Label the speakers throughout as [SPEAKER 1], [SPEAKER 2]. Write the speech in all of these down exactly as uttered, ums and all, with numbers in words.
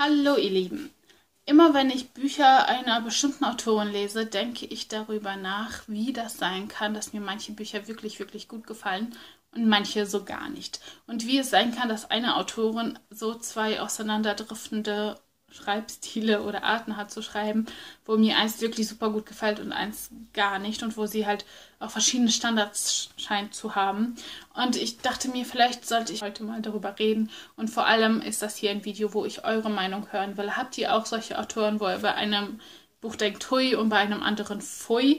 [SPEAKER 1] Hallo ihr Lieben. Immer wenn ich Bücher einer bestimmten Autorin lese, denke ich darüber nach, wie das sein kann, dass mir manche Bücher wirklich, wirklich gut gefallen und manche so gar nicht. Und wie es sein kann, dass eine Autorin so zwei auseinanderdriftende Schreibstile oder Arten hat zu schreiben, wo mir eins wirklich super gut gefällt und eins gar nicht und wo sie halt auch verschiedene Standards scheint zu haben. Und ich dachte mir, vielleicht sollte ich heute mal darüber reden und vor allem ist das hier ein Video, wo ich eure Meinung hören will. Habt ihr auch solche Autoren, wo ihr bei einem Buch denkt, hui, und bei einem anderen, pfui?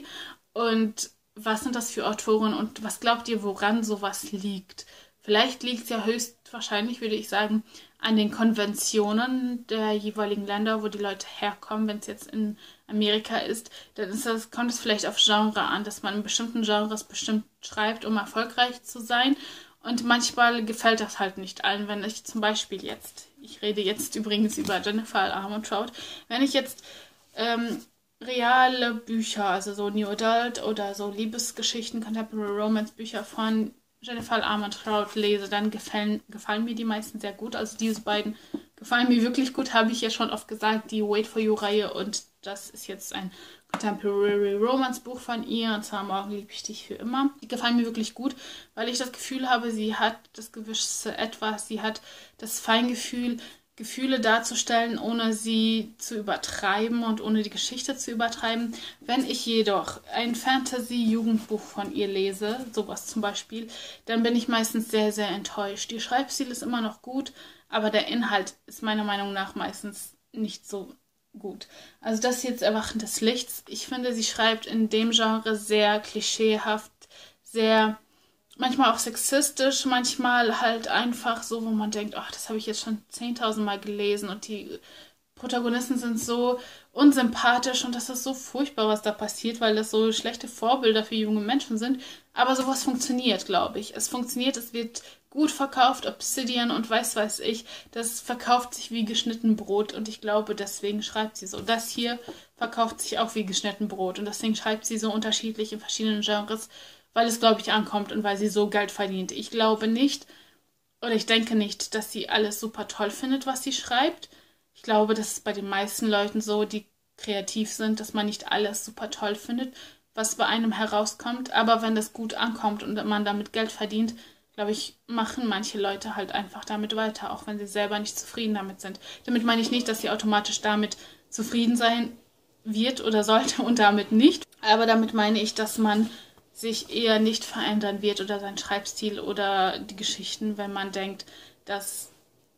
[SPEAKER 1] Und was sind das für Autoren und was glaubt ihr, woran sowas liegt? Vielleicht liegt es ja höchstwahrscheinlich, würde ich sagen, an den Konventionen der jeweiligen Länder, wo die Leute herkommen. Wenn es jetzt in Amerika ist, dann ist das, kommt es vielleicht auf Genre an, dass man in bestimmten Genres bestimmt schreibt, um erfolgreich zu sein. Und manchmal gefällt das halt nicht allen. Wenn ich zum Beispiel jetzt, ich rede jetzt übrigens über Jennifer Armentrout, wenn ich jetzt ähm, reale Bücher, also so New Adult oder so Liebesgeschichten, Contemporary Romance Bücher von Jennifer Armentrout lese, dann gefallen, gefallen mir die meisten sehr gut. Also diese beiden gefallen mir wirklich gut, habe ich ja schon oft gesagt, die Wait For You-Reihe, und das ist jetzt ein Contemporary Romance Buch von ihr, und zwar Morgen lieb ich dich für immer. Die gefallen mir wirklich gut, weil ich das Gefühl habe, sie hat das gewisse Etwas, sie hat das Feingefühl, Gefühle darzustellen, ohne sie zu übertreiben und ohne die Geschichte zu übertreiben. Wenn ich jedoch ein Fantasy-Jugendbuch von ihr lese, sowas zum Beispiel, dann bin ich meistens sehr, sehr enttäuscht. Ihr Schreibstil ist immer noch gut, aber der Inhalt ist meiner Meinung nach meistens nicht so gut. Also das ist jetzt Erwachen des Lichts. Ich finde, sie schreibt in dem Genre sehr klischeehaft, sehr manchmal auch sexistisch, manchmal halt einfach so, wo man denkt, ach, das habe ich jetzt schon zehntausend Mal gelesen und die Protagonisten sind so unsympathisch und das ist so furchtbar, was da passiert, weil das so schlechte Vorbilder für junge Menschen sind. Aber sowas funktioniert, glaube ich. Es funktioniert, es wird gut verkauft, Obsidian und weiß weiß ich, das verkauft sich wie geschnitten Brot und ich glaube, deswegen schreibt sie so. Das hier verkauft sich auch wie geschnitten Brot und deswegen schreibt sie so unterschiedlich in verschiedenen Genres, weil es, glaube ich, ankommt und weil sie so Geld verdient. Ich glaube nicht, oder ich denke nicht, dass sie alles super toll findet, was sie schreibt. Ich glaube, das ist bei den meisten Leuten so, die kreativ sind, dass man nicht alles super toll findet, was bei einem herauskommt. Aber wenn das gut ankommt und man damit Geld verdient, glaube ich, machen manche Leute halt einfach damit weiter, auch wenn sie selber nicht zufrieden damit sind. Damit meine ich nicht, dass sie automatisch damit zufrieden sein wird oder sollte und damit nicht. Aber damit meine ich, dass man sich eher nicht verändern wird oder sein Schreibstil oder die Geschichten, wenn man denkt, dass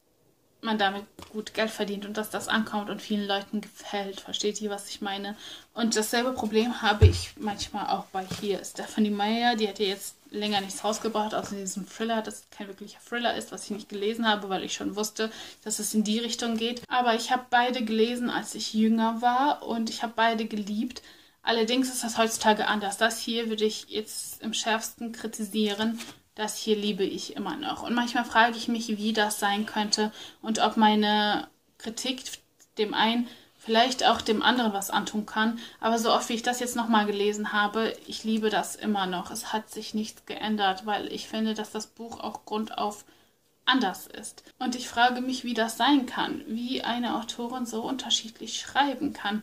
[SPEAKER 1] man damit gut Geld verdient und dass das ankommt und vielen Leuten gefällt. Versteht ihr, was ich meine? Und dasselbe Problem habe ich manchmal auch bei hier Stephenie Meyer. Die hat ja jetzt länger nichts rausgebracht, außer diesem Thriller, das kein wirklicher Thriller ist, was ich nicht gelesen habe, weil ich schon wusste, dass es in die Richtung geht. Aber ich habe beide gelesen, als ich jünger war, und ich habe beide geliebt. Allerdings ist das heutzutage anders. Das hier würde ich jetzt im schärfsten kritisieren. Das hier liebe ich immer noch. Und manchmal frage ich mich, wie das sein könnte und ob meine Kritik dem einen vielleicht auch dem anderen was antun kann. Aber so oft, wie ich das jetzt nochmal gelesen habe, ich liebe das immer noch. Es hat sich nichts geändert, weil ich finde, dass das Buch auch grundauf anders ist. Und ich frage mich, wie das sein kann, wie eine Autorin so unterschiedlich schreiben kann,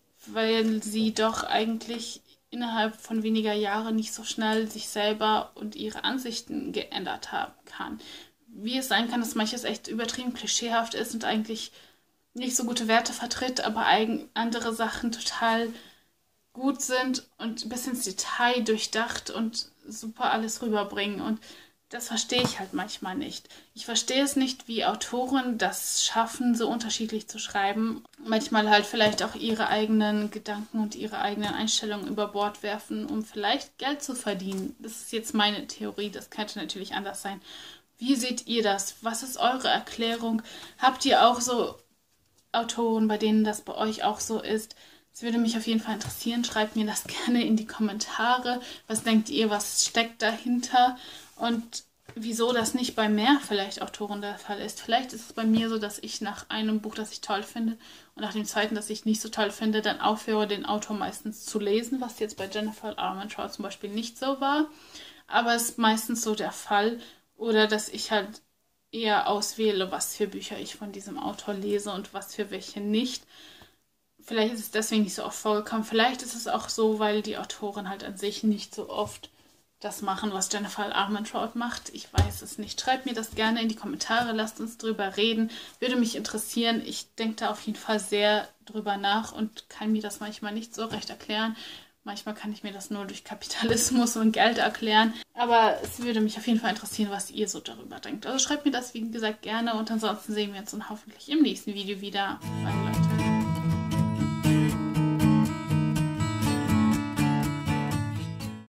[SPEAKER 1] weil sie doch eigentlich innerhalb von weniger Jahren nicht so schnell sich selber und ihre Ansichten geändert haben kann. Wie es sein kann, dass manches echt übertrieben klischeehaft ist und eigentlich nicht so gute Werte vertritt, aber andere Sachen total gut sind und bis ins Detail durchdacht und super alles rüberbringen. Und das verstehe ich halt manchmal nicht. Ich verstehe es nicht, wie Autoren das schaffen, so unterschiedlich zu schreiben. Manchmal halt vielleicht auch ihre eigenen Gedanken und ihre eigenen Einstellungen über Bord werfen, um vielleicht Geld zu verdienen. Das ist jetzt meine Theorie, das könnte natürlich anders sein. Wie seht ihr das? Was ist eure Erklärung? Habt ihr auch so Autoren, bei denen das bei euch auch so ist? Es würde mich auf jeden Fall interessieren. Schreibt mir das gerne in die Kommentare. Was denkt ihr, was steckt dahinter? Und wieso das nicht bei mehr vielleicht Autoren der Fall ist. Vielleicht ist es bei mir so, dass ich nach einem Buch, das ich toll finde, und nach dem zweiten, das ich nicht so toll finde, dann aufhöre, den Autor meistens zu lesen, was jetzt bei Jennifer Armentrout zum Beispiel nicht so war. Aber es ist meistens so der Fall. Oder dass ich halt eher auswähle, was für Bücher ich von diesem Autor lese und was für welche nicht. Vielleicht ist es deswegen nicht so oft vorgekommen. Vielleicht ist es auch so, weil die Autoren halt an sich nicht so oft das machen, was Jennifer Armentrout macht. Ich weiß es nicht. Schreibt mir das gerne in die Kommentare. Lasst uns drüber reden. Würde mich interessieren. Ich denke da auf jeden Fall sehr drüber nach und kann mir das manchmal nicht so recht erklären. Manchmal kann ich mir das nur durch Kapitalismus und Geld erklären. Aber es würde mich auf jeden Fall interessieren, was ihr so darüber denkt. Also schreibt mir das, wie gesagt, gerne. Und ansonsten sehen wir uns dann hoffentlich im nächsten Video wieder. Bye, Leute.